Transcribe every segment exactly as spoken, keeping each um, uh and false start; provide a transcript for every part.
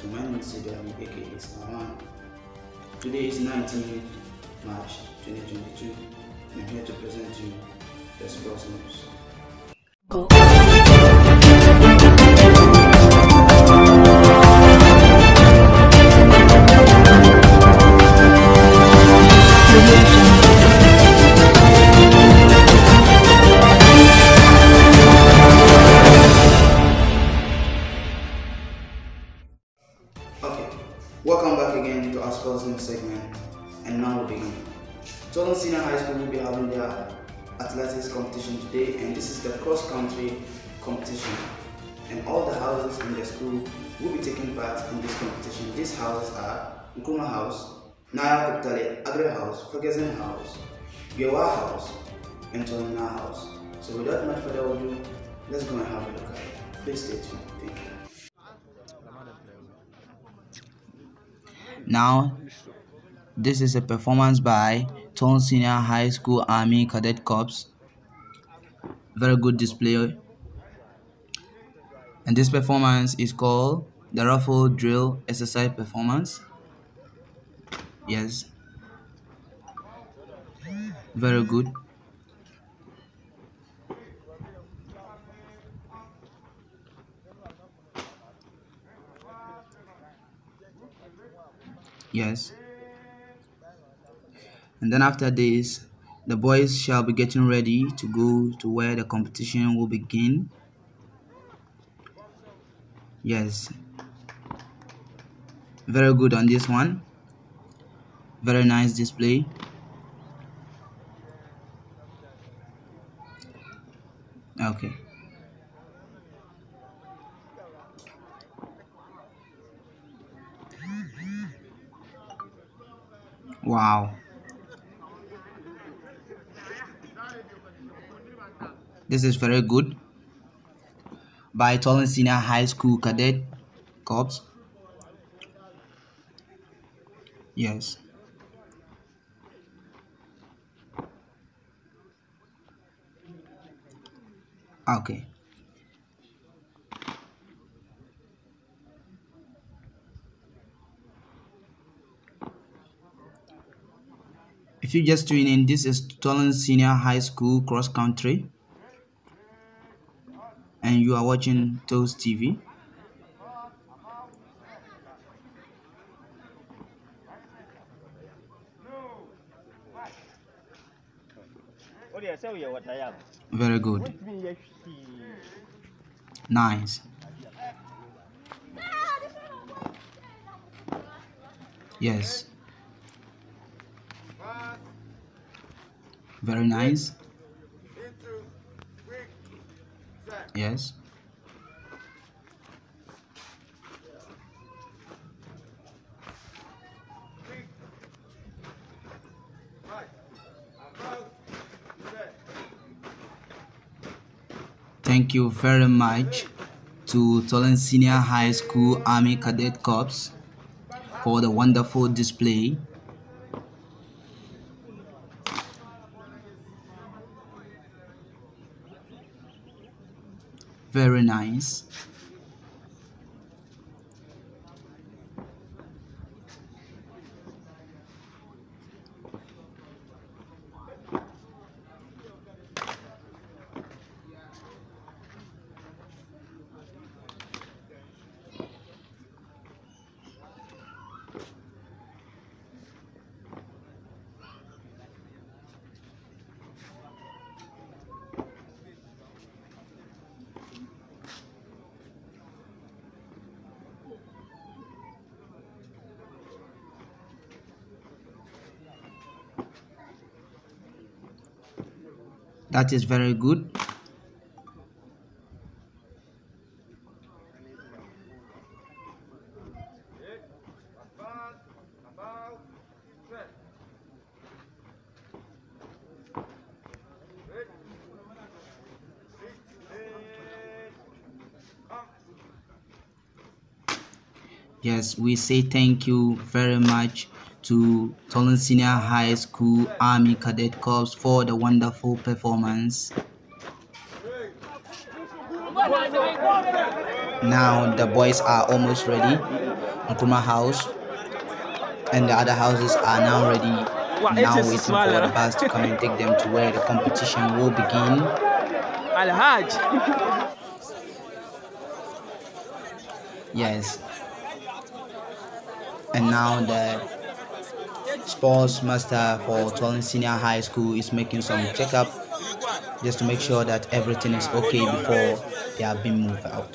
School. My name is Sidani, aka Slaman. Today is nineteenth March twenty twenty-two, and I'm here to present to you the sports news. Go. Okay, welcome back again to our sports news segment, and now we begin. Tolon Senior High School will be having their athletics competition today, and this is the cross-country competition, and all the houses in the school will be taking part in this competition. These houses are Nkrumah House, Naya Kuptale, Agri House, Ferguson House, Bewa House, and Tolona House. So without much further ado, let's go and have a look at it. Please stay tuned. Thank you. Now, this is a performance by Tolon Senior High School Army Cadet Corps. Very good display. And this performance is called the Rifle Drill Exercise Performance. Yes. Very good. Yes. And then after this, the boys shall be getting ready to go to where the competition will begin. Yes. Very good on this one. Very nice display. Okay. Wow. This is very good by Tolon Senior High School Cadet Corps. Yes. Okay. If you just tune in, this is Tolon Senior High School Cross Country, and you are watching Toast T V. Very good. Nice. Yes. Very nice. Yes. Thank you very much to Tolon Senior High School Army Cadet Corps for the wonderful display. Very nice. That is very good. Yes, we say thank you very much to Tolon Senior High School Army Cadet Corps for the wonderful performance. Now the boys are almost ready. Nkrumah house and the other houses are now ready. Now waiting for the bus to come and take them to where the competition will begin. Al-Hajj. Yes. And now the sports master for Tolon Senior High School is making some checkup just to make sure that everything is okay before they are being moved out.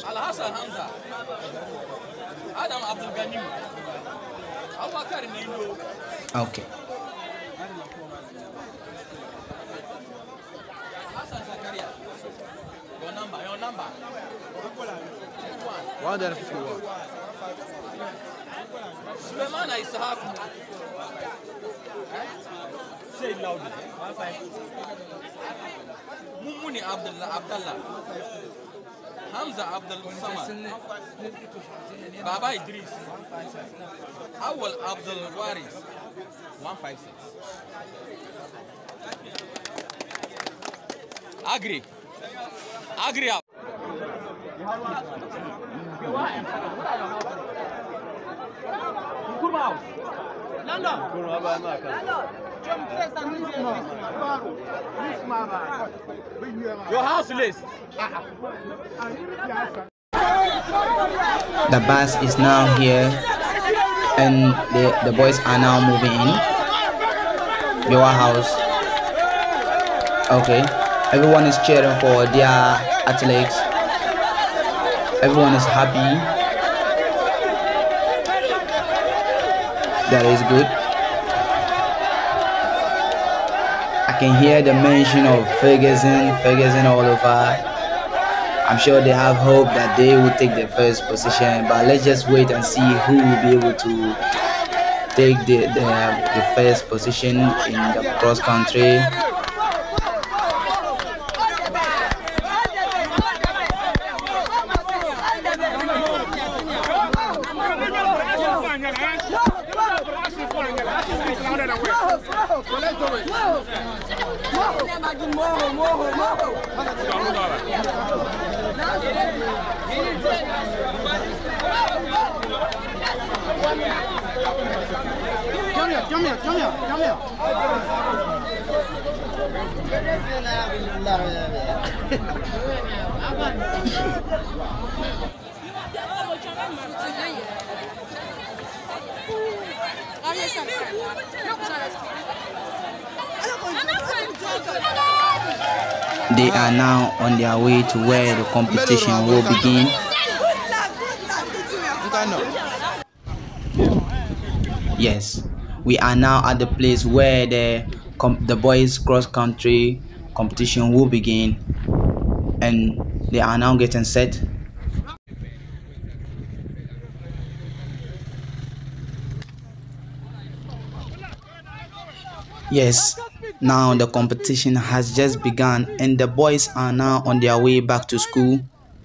Okay. Your number, your number. one hundred fifty-one. Suleiman is happy. Say it loudly. Mumuni Abdullah Abdullah. Hamza Abdul Samad. Baba Idris. Awal Abdul Waris. one fifty-six. Agri. Agri up. Your house list. The bus is now here and the, the boys are now moving in. Your house. Okay. Everyone is cheering for their athletes. Everyone is happy. That is good. I can hear the mention of Ferguson, Ferguson all over. I'm sure they have hope that they will take the first position, but let's just wait and see who will be able to take the, the, the first position in the cross country. Come here, come here, come here, come here. They are now on their way to where the competition will begin. Yes, we are now at the place where the the boys cross country competition will begin, and they are now getting set. Yes, now the competition has just begun and the boys are now on their way back to school.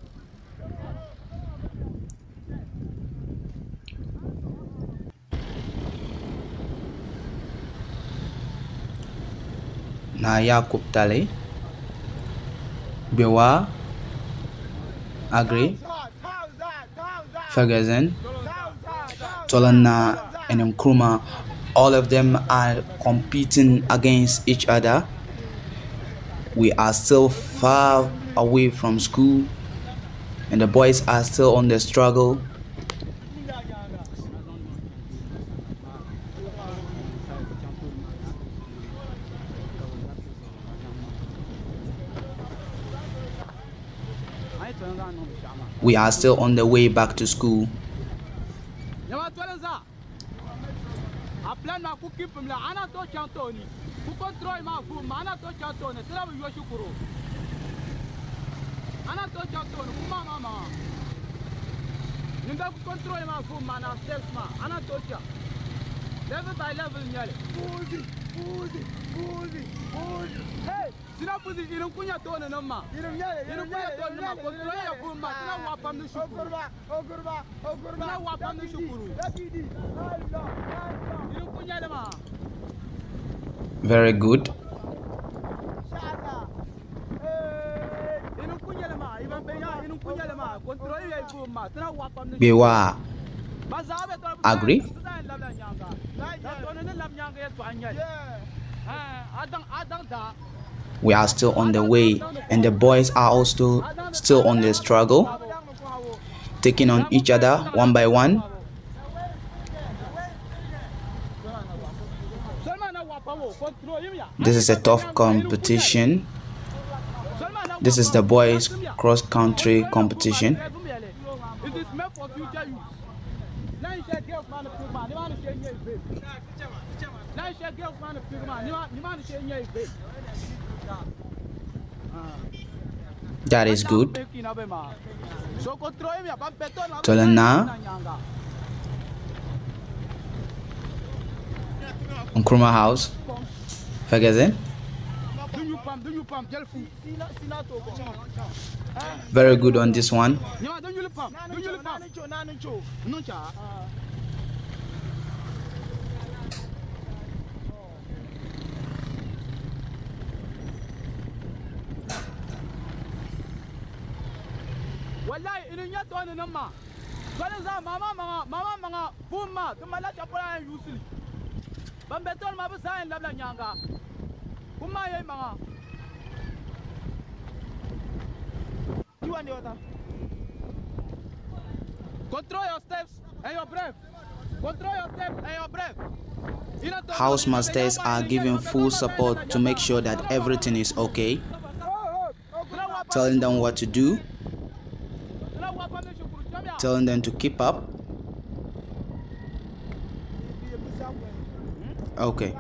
Na Yakub Tale, Bewa, Agri, Ferguson, Tolana and Nkrumah, all of them are competing against each other. We are still far away from school and the boys are still on the struggle. We are still on the way back to school. Level by level, nyale. Puzi, puzi, puzi, puzi. Hey, sina puzi irunkunya tone nama. Irunyale, irunkunya tone nama. Kontrol ya kuma, sina wapam ni shukuru. Okurba, okurba, okurba. Sina wapam ni shukuru. Rapidi, alda, alda. Irunkunya lema. Very good. Irunkunya lema, iban beya irunkunya lema. Kontrol ya kuma. Biwa agree. We are still on the way, and the boys are also still on the struggle, taking on each other one by one. This is a tough competition. This is the boys cross-country competition. That is good. Tolon now. Nkrumah House. Ferguson. Very good on this one. Wallahi irin ya tsoni nan ma ganin za mama mama mama mama bumma kuma la chapura yusil ban beton ma bisa en labla nyanga kuma yayi mama you and the other control your steps and your breath control your steps and your breath. Housemasters are giving full support to make sure that everything is okay, telling them what to do, telling them to keep up. Okay.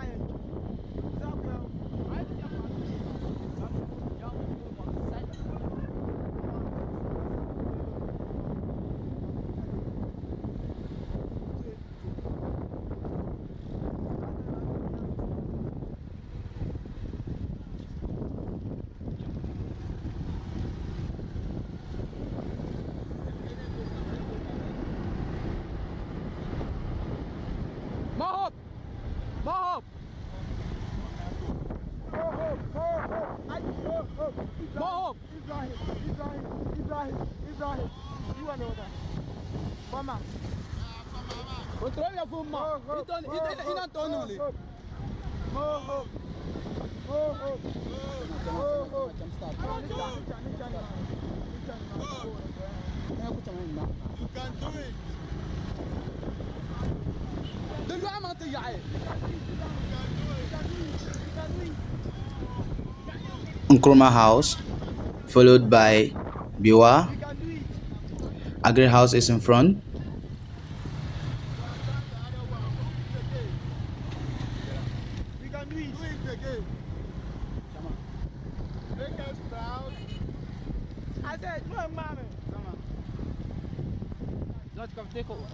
Nkrumah House, followed by Biwa. Agri House is in front. I said, no, mommy. Not come take over.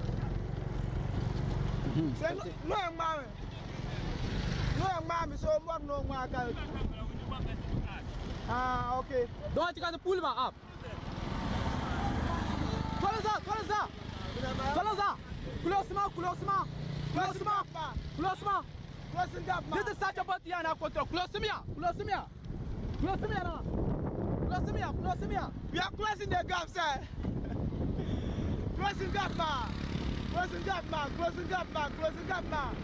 Say, no, mommy. No, mommy, so what no more. Ah, okay. Don't you got to pull him up? Close up, close up. Close up. Close him up, close him up. Close him up. Close him up. Close him up. This is such a bad thing. Close him here. Close him here. Close him here. Close him here. Close him here. We are closing the gap, sir. Closing gap, man. Closing gap, man. Closing gap, man. Closing gap, man.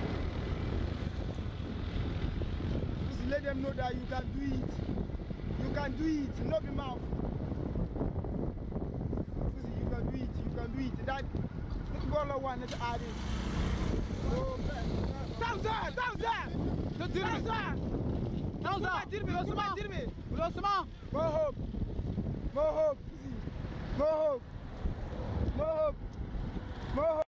Just let them know that you can do it. You can do it. No be mouth. You can do it. You can do it. That ball of one is added. Down there. Down there. Down there. Down there. Close him up. Close him up. More hope. More hope. More hope. More hope. More hope.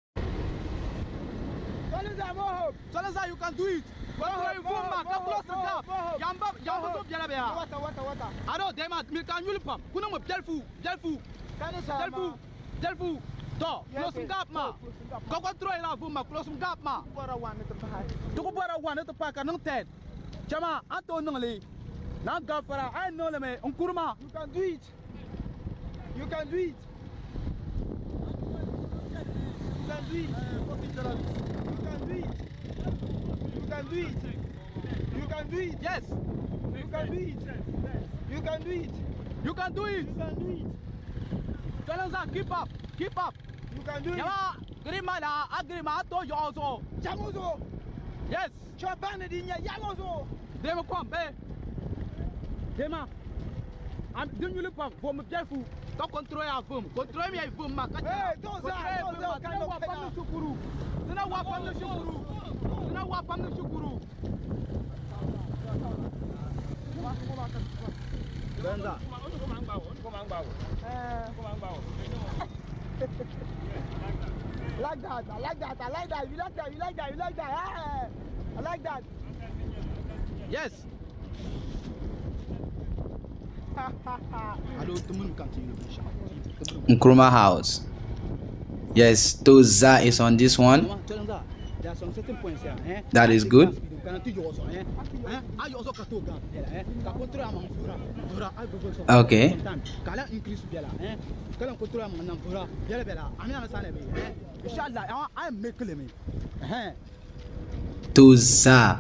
Tolon, more hope. Tolon, you can do it. More hope. More hope. More hope. More hope. Yamba, yamba, so bien là. Water, water, water. Alors, demain, mais quand nous le pam, qu'on a mon bel fou, bel fou, bel fou, bel fou. To, close him gap ma. Go control la fou ma, close him gap ma. Bora one at the pack. To bora one at the pack, no ten. Chama, Anto Noli. Now Gafara, I know them, Nkrumah. You can do it. You can do it. You can do it. You can do it. You can do it. You can do it. Yes. You can do it. You can do it. You can do it. You can do it. Tolon, keep up, keep up. You can do it. Yawa, Grimala, Agrima, to Yozo. Jamozo. Yes. Chabanadinya, Yamozo. They will come, eh? Dema. I'm doing you pump for me, careful. Don't control your boom. Control me, boom, Mac. Hey, those are those are kind of Shukuru. Do not walk on the Shukuru. Do not walk on the Shukuru. Like that, I like that, I like that, you like that, you like that, you like that, ah, I like that. Yes. Nkrumah House. Yes, Toza is on this one. There are some certain points here. Eh? That is good. Okay. Toza.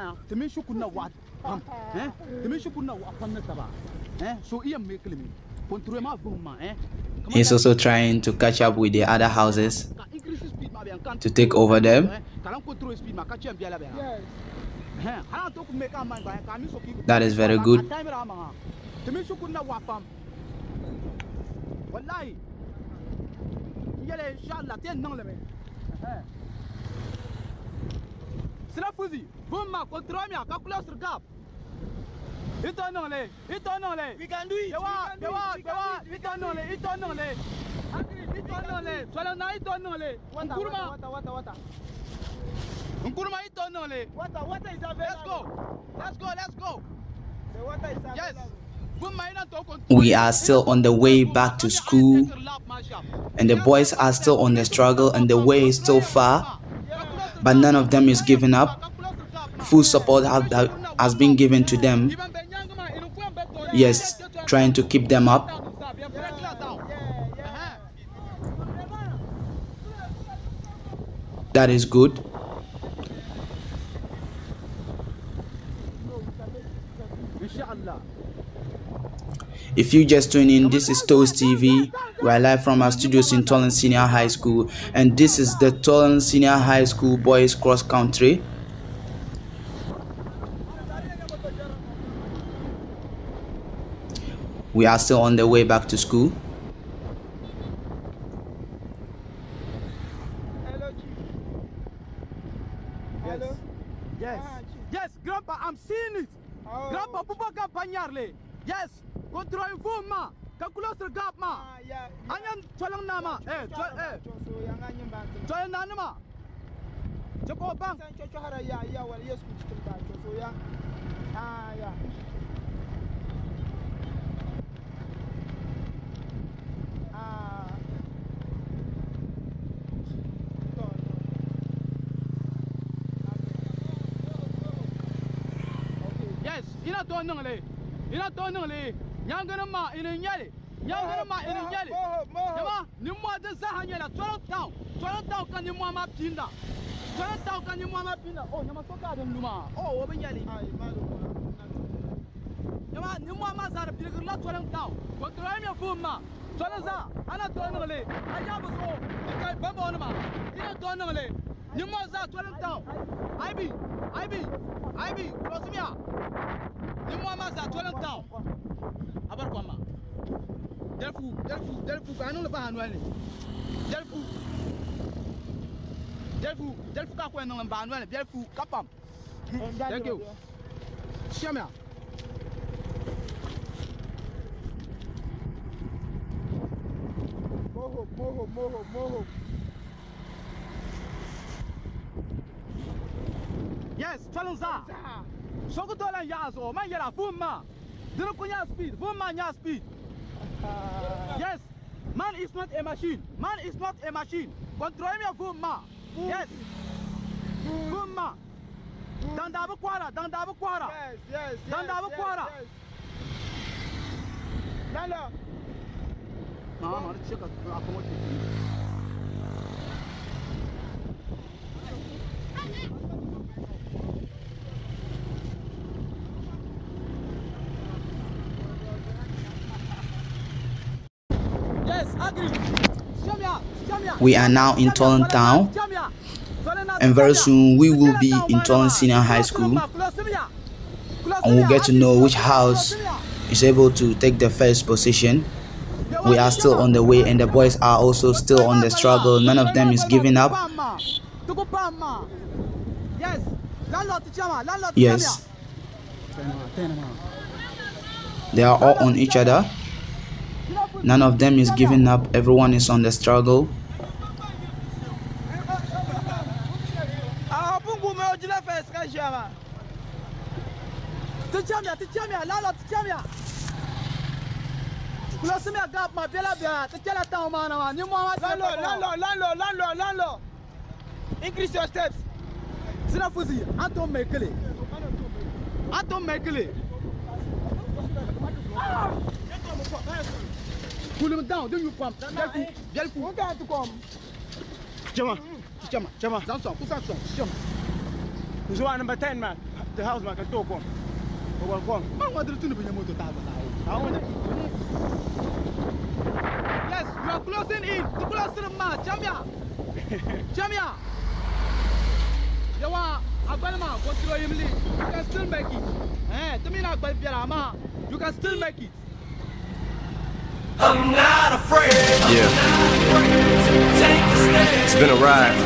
He's also trying to catch up with the other houses to take over them. That is very good. We can do it. We can do it. We can do it. Water, water is available. Let's go. Let's go. Let's go. The water is available. Yes. We are still on the way back to school, and the boys are still on the struggle, and the way is still far, but none of them is giving up. Full support have, has been given to them. Yes, trying to keep them up. That is good. If you just tune in, this is Toast T V. We are live from our studios in Tolon Senior High School, and this is the Tolon Senior High School boys cross country. We are still on the way back to school. Hello, Chief. Hello. Yes. Ah, Chief. Yes, Grandpa, I'm seeing it. Oh. Grandpa, Pupaka Panyarle. Yes. Control Fuma. Calculus Gap ma. Ah, yeah. Anyan Cholang Nama. Eh, eh. Cholang Nama. Choco Bang. Yeah, yeah, well, yes, so yeah. Ah, yeah. Ah. Yes, ina to nangale. Ina to nangale. Nyangana ma ina nyale. Nyangana ma ina nyale. Yama, nimwa de sahanyela twelve town. twelve town kan nimwa ma pinda. twelve town kan nimwa ma pinda. Oh, nyama soka de numa. Oh, oben nyale. Ai, malu. Yama, nimwa ma zara pilgula twelve town. Control me fuma. twelve za. Ana to nangale. Ayabu so. Kai baba onma. Ina to nangale. Nimwa za twelve town. I B. I B. I B. Prosmia. Nimwa ma za twelve town. Abar kwama. Delfu, delfu, delfu, kanu le ba anwele. Delfu. Delfu, delfu ka kwa nang ba anwele, delfu kapam. Thank you. Shamia. Moho, moho, moho, moho. Yes, Chalonza. Soko tola yazo, man yela fuma. Dino kunya speed, fuma nya speed. Yes, man is not a machine. Man is not a machine. Control me fuma. Yes. Fuma. Dandabu kwara, dandabu kwara. Yes, yes, yes. Dandabu kwara. Nala. Mama, mara cheka akomote. Yes, We are now in Tolon town, and very soon we will be in Tolon Senior High School, and we'll get to know which house is able to take the first position. We are still on the way, and the boys are also still on the struggle. None of them is giving up. Yes, they are all on each other. None of them is giving up. Everyone is on the struggle. Increase your steps. Anton Mekele. Anton Mekele. Pull him down. Do you pump? Who got to come? Chama, Chama, Chama. That's all. Who's that song? Chama. Who's one number ten, man? The house man can talk on. Come. I want to do the motor. I want to. Yes, you are closing in. To close to the man. Chamia. Chamia. You want a Balma, what you you can still make it. Eh, to me not by Piarama. You can still make it. I'm not afraid. Yeah. It's been a ride.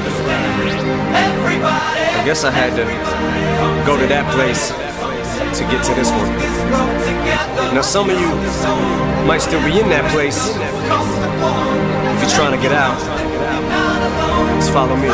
I guess I had to go to that place to get to this one. Now some of you might still be in that place. If you're trying to get out, just follow me.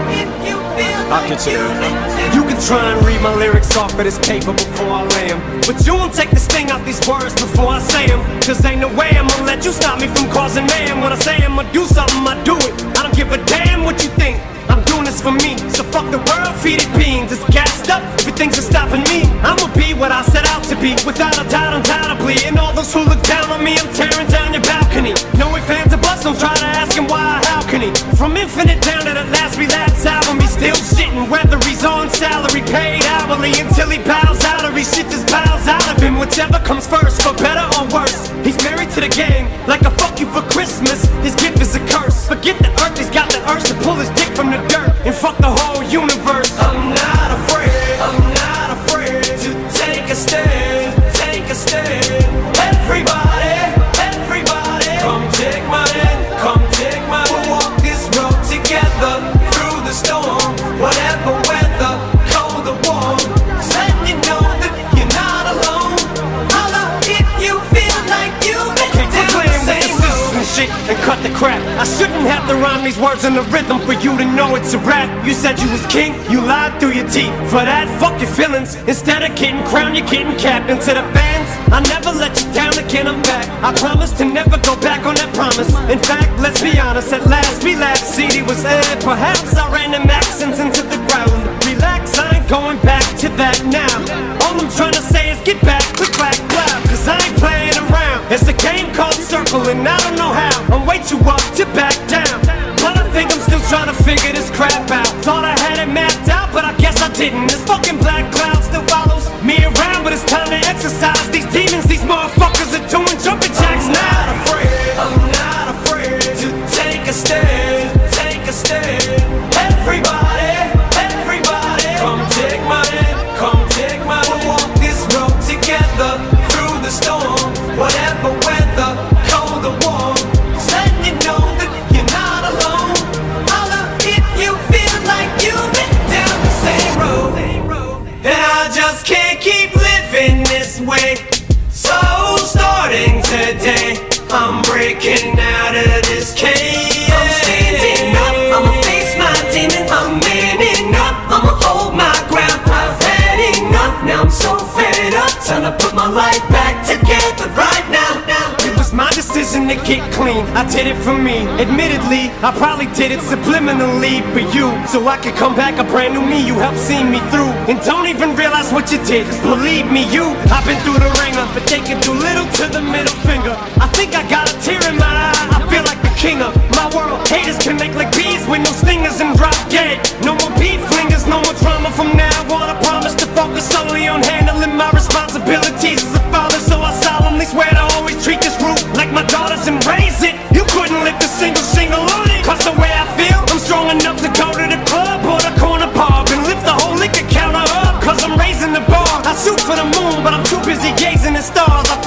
I'll get you there. You can try and read my lyrics off of this paper before I lay them, but you won't take the sting out these words before I say them. Cause ain't no way I'm gonna let you stop me from causing mayhem. When I say I'm gonna do something, I do it. I don't give a damn what you think. I'm doing this for me, so fuck the world, feed it beans. It's gassed up, everything's just stopping me. I'ma be what I set out to be, without a doubt, undoubtedly. And all those who look down on me, I'm tearing down your balcony. No ifs, ands, or buts, don't try to ask him why, how can he? From Infinite down to the last relapse album, he's still shitting, whether he's on salary, paid hourly, until he bows out or he shits his bowels out of him. Whichever comes first, for better or worse. He's married to the game, like a fuck you for Christmas. His gift is a curse. Forget the earth, he's got the urge to pull his dick from the dirt and fuck the whole universe. I'm not afraid, I'm not afraid to take a stand, take a stand. Everybody, everybody, come take my hand, come take my hand. We'll walk this road together through the storm, whatever weather, cold or warm. Just letting you know that you're not alone. Holla if you feel like you've been down the same road. Shit and cut the crap. I shouldn't have to rhyme these words in the rhythm for you to know it's a rap. You said you was king, you lied through your teeth. For that, fuck your feelings. Instead of getting crowned, you're getting capped. And to the fans, I never let you down again, I'm back. I promise to never go back on that promise. In fact, let's be honest, at last we laughed. C D was aired, perhaps I ran them accents into the ground. Relax, I ain't going back to that now. All I'm trying to say is get back, click, clack, clap. Cause I ain't playing around. It's a game called Circle and I don't know how. I'm way too up to back down, but I think I'm still trying to figure this crap out. Thought I had it mapped out, but I guess I didn't. This fucking black cloud still follows me around, but it's time to exercise these demons. These motherfuckers are doing jumping jacks now. I'm not afraid, I'm not afraid to take a stand, take a stand. Everybody, everybody, come take my hand, come take my hand. We'll walk this road together through the storm, whatever weather, cold or warm. Just letting you know that you're not alone. Holla if you feel like you've been down the same road. And I just can't keep living this way. So starting today, I'm breaking out of this cage. I'm standing up, I'ma face my demon. I'm manning up, I'ma hold my ground. I've had enough, now I'm so fed up. Time to put my life back together right now. It was my decision to get clean, I did it for me. Admittedly, I probably did it subliminally for you, so I could come back a brand new me. You helped see me through, and don't even realize what you did. Believe me, you, I've been through the ringer, but they can do little to the middle finger. I think I got a tear in my eye, I feel like the king of my world. Haters can make like bees with no stingers and drop dead. No more beef flingers, no more drama from now on. I promise to focus solely on handling my responsibilities as a father, so I solemnly swear to always treat this root like my daughters and raise it. You couldn't live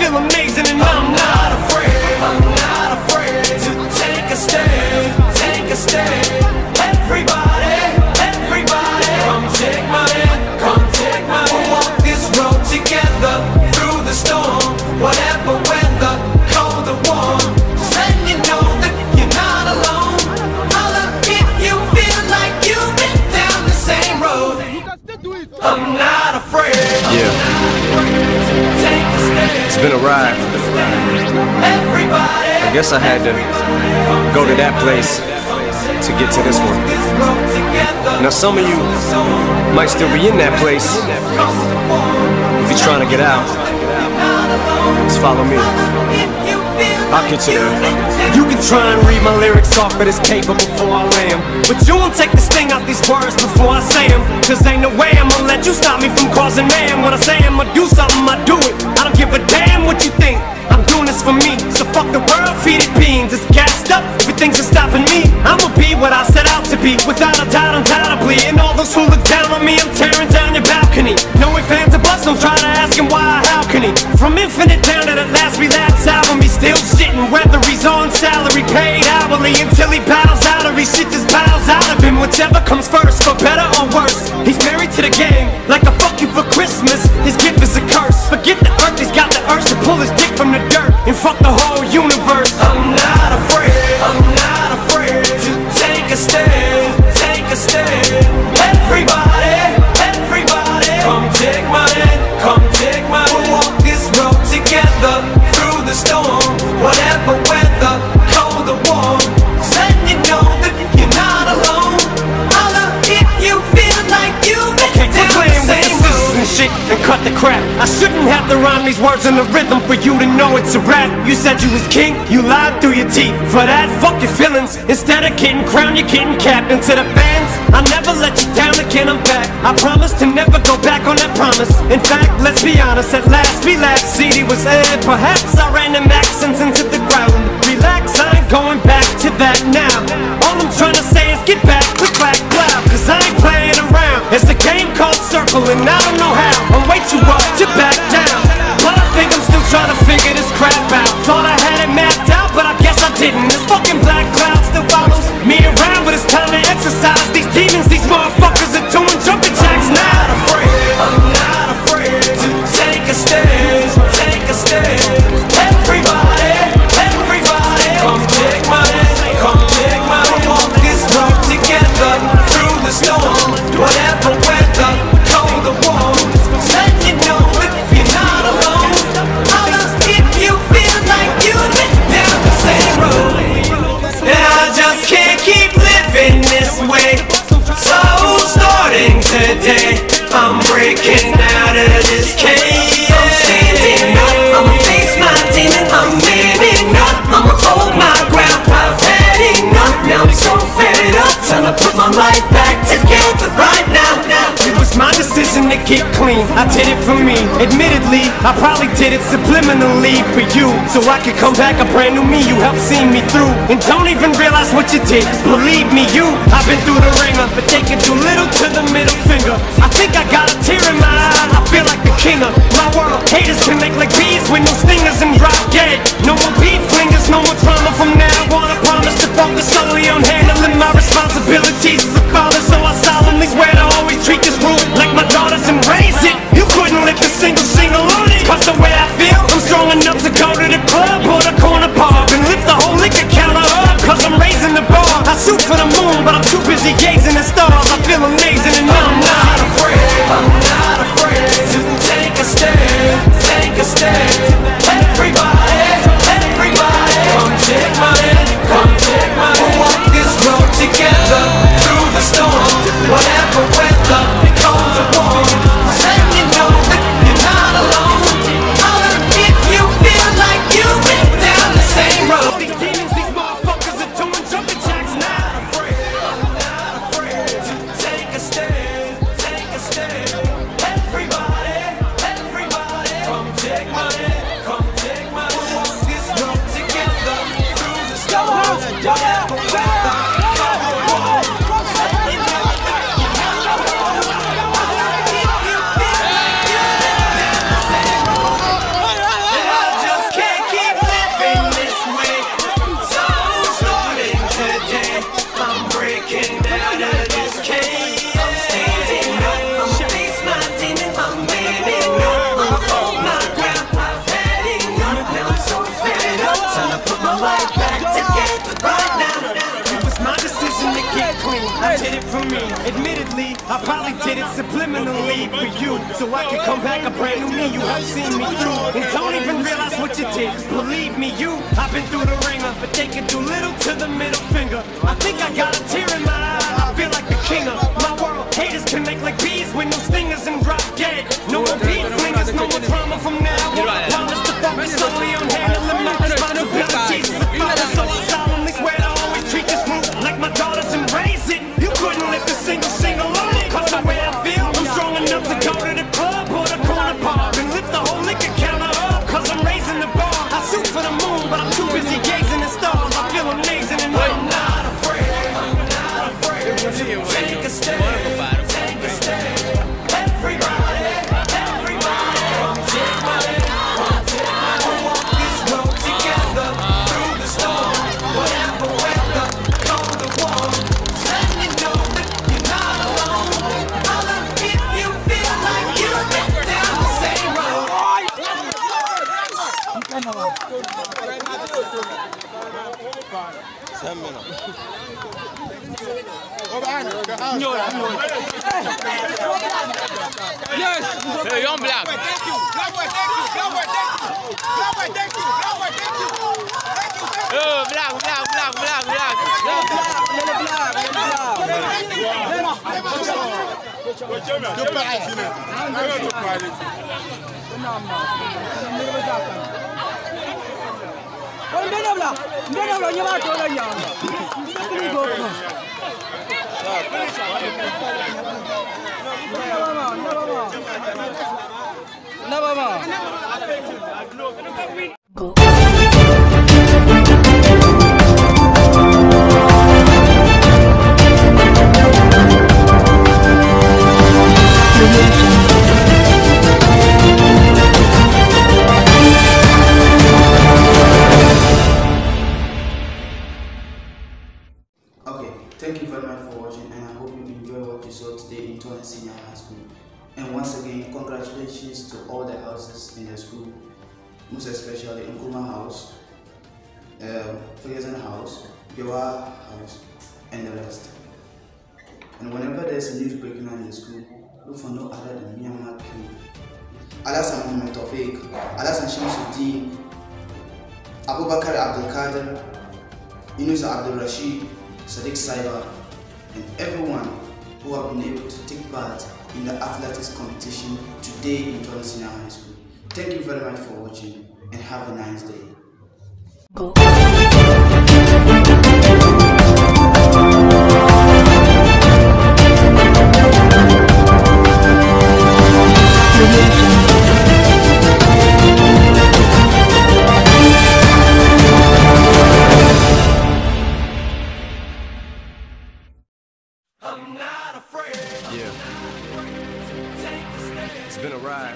feel amazing and I'm not afraid. I'm not afraid to take a stand, take a stand. Everybody, everybody, come take my hand, come take my hand. We'll walk this road together through the storm, whatever weather, cold or warm. Just letting you know that you're not alone. Holla if you feel like you've been down the same road. I'm not afraid. Yeah. Take a stand. It's been a ride. Everybody, I guess I had to go to that place to get to this one. this road together. Now some of you might still be in that place. If you're trying to get out, just follow me. I'll get you there. You can try and read my lyrics off of this paper before I lay 'em, but you won't take the sting out these words before I say 'em. Cause ain't no way I'ma let you stop me from causing mayhem. When I say I'ma do something, I do it. I don't give a damn what you think. I'm doing this for me, so fuck the world, feed it beans. It's gassed up, everything's just stopping me. I'ma be what I set out to be, without a doubt, undoubtedly. And all those who look down on me, I'm tearing down your balcony. No ifs, ands, or buts, don't try to ask him why or how can he. From Infinite down to the last relapse album, he's still shitting. Whether he's on salary, paid hourly, until he bows out or he shit just bows out of him. Whichever comes first, for better or worse. He's married to the game, like a fuck you for Christmas. His gift is a curse. Forget the earth, he's got the urge to pull his dick from the dirt and fuck the whole universe. I'm not afraid, I'm not afraid to take a stand, take a stand. Everybody, everybody, come take my hand, come take my hand. We'll walk this road together through the storm, whatever weather, cold or warm. Just letting you know that you're not alone. Holla if you feel like you've been down the same road. And shit and cut the crap. I shouldn't have to rhyme these words in the rhythm for you to know it's a rap. You said you was king, you lied through your teeth. For that, fuck your feelings. Instead of getting crowned, you're getting capped. And to the fans, I'll never let you down again, I'm back. I promise to never go back on that promise. In fact, let's be honest, at last we laughed. C D was aired, perhaps I ran them accents into the ground. Relax, I ain't going back to that now. All I'm trying to say is get back, click back, loud. Cause I ain't playing around. It's a game called Circle and I don't know how. I'm way too up to back down, but I think I'm still trying to figure this crap out. Thought I had it mapped out, but I guess I didn't. This fucking black cloud still follows me around, but it's time to exercise these demons. These motherfuckers are doing jumping jacks now. I'm not afraid, I'm not afraid to take a stand, take a stand. Everybody, everybody, come take my hand, come take my hand. We'll walk this road together through the storm, whatever weather, cold or warm. Just let you know that you're not alone. Holla if you feel like you've been down the same road. And I just can't keep living this way. So starting today, I'm breaking out of this cage. I'm standing up, I'ma face my demon. I'm manning up, I'ma hold my ground. I've had enough, now I'm so fed up. Time to put my life back together right now. now. It was my decision to get clean, I did it for me. Admittedly, I probably did it subliminally for you, so I could come back a brand new me. You helped see me through, and don't even realize what you did. Believe me, you, I've been through the ringer, but taking too little to the middle finger. I think I got a tear in my eye, I feel like the king of my world. Haters can make like bees with no stingers and drop dead. No more beef flingers, no more trauma from now on. I promise to focus solely on handling my responsibilities as a father, so I solemnly swear to always treat this room like my daughters and raise it. You couldn't lift a single single on it, cause the way I feel, I'm strong enough to go to the club or the corner bar and lift the whole liquor counter up, cause I'm raising the bar. I shoot for the moon, but I'm too busy gazing at stars. I feel amazing and I'm not afraid, I'm not afraid to take a stand, take a stand. Everybody, everybody, come take my hand, come take my hand. We'll walk this for me. Admittedly, I probably did it subliminally for you, so I could come back a brand new me. You have seen me through, and don't even realize what you did. Believe me, you, I've been through the ringer, but they can do little to the middle finger. I think I got a tear in my eye. I feel like the king of my world. Haters can make like bees with no stingers and drop dead. No more beat flingers, no more drama from now on. I promise to focus solely on handling my responsibilities. So I solemnly swear to always treat this group like my daughters and raise it. You couldn't lift a single single on it, cause the way I feel, I'm strong enough to go to the club or the corner bar and lift the whole liquor counter up, cause I'm raising the bar. I shoot for the moon, but I'm too busy gazing at stars. I feel amazing and I'm not afraid. I'm not afraid to take a step, take a step. Everybody, everybody, come take my hand, come take my hand. We'll walk this road together through the storm, whatever weather, cold or warm. Let me know that you're not alone. Holler if you feel like you've been down the same road. Yes. Hey, young black. Thank you. Black boy, thank you. Black boy, thank you. Black boy, thank you. Black boy, thank you. Thank you. Thank you. Oh, black, black, black, black, black. Never mind. Go. Okay, thank you very much for watching, and I hope you enjoy what you saw today in Tolon Senior High School. And once again, congratulations to all the houses in the school, most especially Nkrumah House, uh, Ferguson House, Bewa House, and the rest. And whenever there's a news breaking on in the school, look for no other than Myanmar King, Alasan Mohamed Tawfiq, Alasan Shamsuddin, Abubakar Abdul Qadir, Yunus Abdul Rashid, Sadiq Saiba, and everyone who have been able to take part in the athletics competition today in Tolon Senior High School. Thank you very much for watching, and have a nice day. Go. I'm not afraid. Yeah. It's been a ride.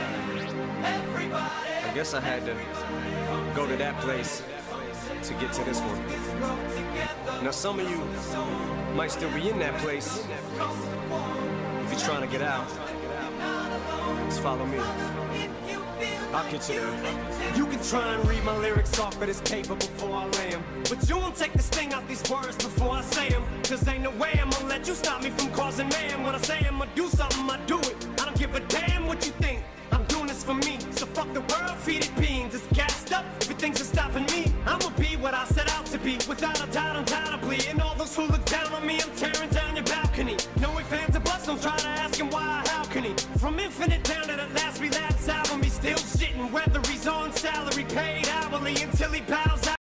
I guess I had to go to that place to get to this one. Now some of you might still be in that place. If you're trying to get out, just follow me. I'll get you there. You can try and read my lyrics off of this paper before I lay them, but you won't take the sting out these words before I say them. Cause ain't no way I'm gonna let you stop me from causing man. When I say I'm gonna do something, I do it. I don't give a damn what you think. I'm doing this for me, so fuck the world, feed it beans. It's gassed up, everything's just stopping me. I'ma be what I set out to be, without a doubt, undoubtedly. And all those who look down on me, I'm tearing down your balcony. No ifs, ands, or buts, don't try to ask him why or how can he. From Infinite down to the last relapse album, he's still shitting. Whether he's on salary, paid hourly, until he bows